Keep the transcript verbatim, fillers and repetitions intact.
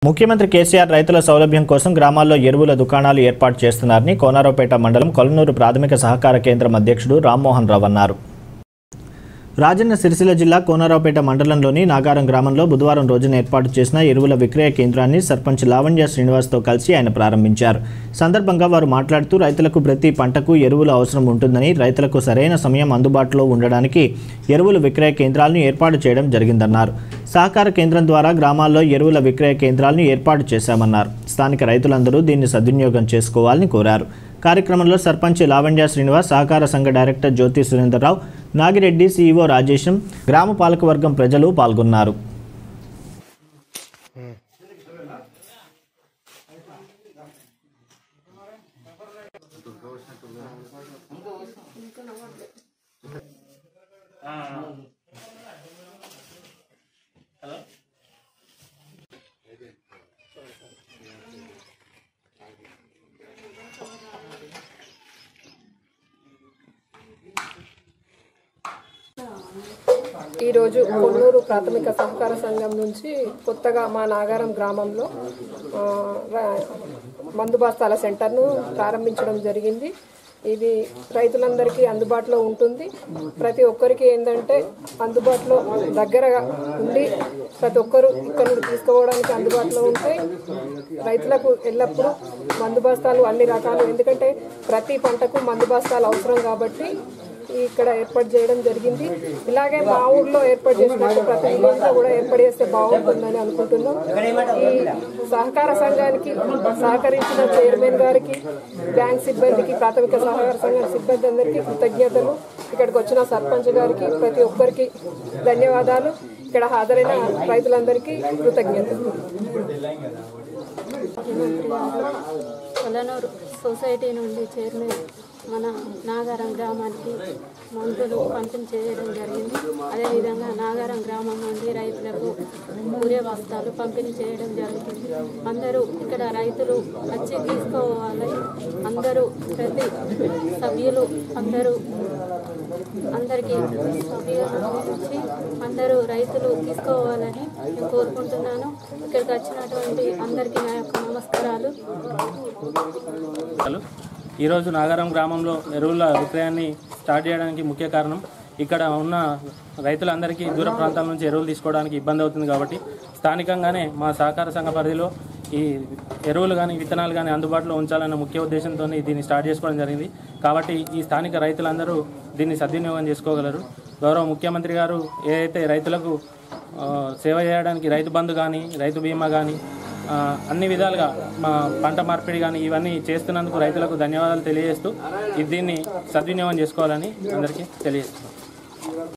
ముఖ్యమంత్రి కేసీఆర్ రైతుల సౌలభ్యం కోసం గ్రామాల్లో ఎరువుల దుకాణాలు ఏర్పాటు చేస్తున్నారని కోనరావుపేట మండలం కొలనూరు ప్రాథమిక సహకార కేంద్రం అధ్యక్షుడు రామ్మోహన్ రావు అన్నారు. రాజన్న సిరిసిల్ల జిల్లా కోనరావుపేట మండలంలోని నాగారం గ్రామంలో బుధవారం రోజున ఏర్పాటు చేసిన ఎరువుల విక్రయ కేంద్రాన్ని సర్పంచ్ లావణ్య శ్రీనివాస్తో కలిసి ఆయన ప్రారంభించారు. సందర్భంగా వారు మాట్లాడుతూ రైతులకు ప్రతి పంటకు ఎరువుల అవసరం ఉంటుందని, రైతులకు సరైన సమయం అందుబాటులో ఉండడానికి ఎరువుల విక్రయ కేంద్రాలను ఏర్పాటు చేయడం జరిగిందన్నారు. సహకార కేంద్రం ద్వారా గ్రామాల్లో ఎరువుల విక్రయ కేంద్రాలను ఏర్పాటు చేశామన్నారు. స్థానిక రైతులందరూ దీన్ని సద్వినియోగం చేసుకోవాలని కోరారు. కార్యక్రమంలో సర్పంచ్ లావణ్య శ్రీనివాస్, సహకార సంఘ డైరెక్టర్ జ్యోతి సురేందర్రావు, నాగిరెడ్డి, సీఈఓ రాజేశం, గ్రామ పాలకవర్గం ప్రజలు పాల్గొన్నారు. ఈరోజు కొన్నూరు ప్రాథమిక సహకార సంఘం నుంచి కొత్తగా మా నాగారం గ్రామంలో మందు బస్తాల సెంటర్ను ప్రారంభించడం జరిగింది. ఇది రైతులందరికీ అందుబాటులో ఉంటుంది. ప్రతి ఒక్కరికి ఏంటంటే అందుబాటులో దగ్గరగా ఉండి ప్రతి ఒక్కరు ఇక్కడ నుండి తీసుకోవడానికి అందుబాటులో ఉంటాయి. రైతులకు ఎల్లప్పుడూ మందు బస్తాలు అన్ని రకాలు, ఎందుకంటే ప్రతి పంటకు మందు బస్తాలు అవసరం కాబట్టి ఇక్కడ ఏర్పాటు చేయడం జరిగింది. ఇలాగే మా ఊర్లో ఏర్పాటు చేసినట్టు ప్రతి విలేజ్లో కూడా ఏర్పాటు చేస్తే బాగుంటుందని అనుకుంటున్నాం. ఈ సహకార సంఘానికి సహకరించిన చైర్మన్ గారికి, బ్యాంక్ సిబ్బందికి, ప్రాథమిక సహకార సంఘం సిబ్బంది అందరికీ కృతజ్ఞతలు. ఇక్కడికి వచ్చిన సర్పంచ్ గారికి, ప్రతి ఒక్కరికి ధన్యవాదాలు. ఇక్కడ హాజరైన రైతులందరికీ కృతజ్ఞతలు. కొలనూరు సొసైటీ నుండి చైర్మన్ మన నాగారం గ్రామానికి మందులు పంపిణీ చేయడం జరిగింది. అదేవిధంగా నాగారం గ్రామం నుండి రైతులకు ఊరే బస్తాలు పంపిణీ చేయడం జరుగుతుంది. అందరూ ఇక్కడ రైతులు వచ్చి తీసుకోవాలి. అందరూ ప్రతి సభ్యులు అందరూ అందరికీ సభ్యులు వచ్చి అందరూ రైతులు తీసుకోవాలని నేను కోరుకుంటున్నాను. ఇక్కడికి వచ్చినటువంటి అందరికీ నా యొక్క నమస్కారాలు. ఈరోజు నాగారం గ్రామంలో ఎరువుల విక్రయాన్ని స్టార్ట్ చేయడానికి ముఖ్య కారణం, ఇక్కడ ఉన్న రైతులందరికీ దూర ప్రాంతాల నుంచి ఎరువులు తీసుకోవడానికి ఇబ్బంది అవుతుంది కాబట్టి స్థానికంగానే మా సహకార సంఘ పరిధిలో ఈ ఎరువులు కానీ విత్తనాలు కానీ అందుబాటులో ఉంచాలన్న ముఖ్య ఉద్దేశంతో దీన్ని స్టార్ట్ చేసుకోవడం జరిగింది. కాబట్టి ఈ స్థానిక రైతులందరూ దీన్ని సద్వినియోగం చేసుకోగలరు. గౌరవ ముఖ్యమంత్రి గారు ఏదైతే రైతులకు సేవ చేయడానికి రైతు బంధు కానీ, రైతు బీమా కానీ, అన్ని విధాలుగా మా పంట మార్పిడి కానీ ఇవన్నీ చేస్తున్నందుకు రైతులకు ధన్యవాదాలు తెలియజేస్తూ దీన్ని సద్వినియోగం చేసుకోవాలని అందరికీ తెలియజేస్తున్నాం.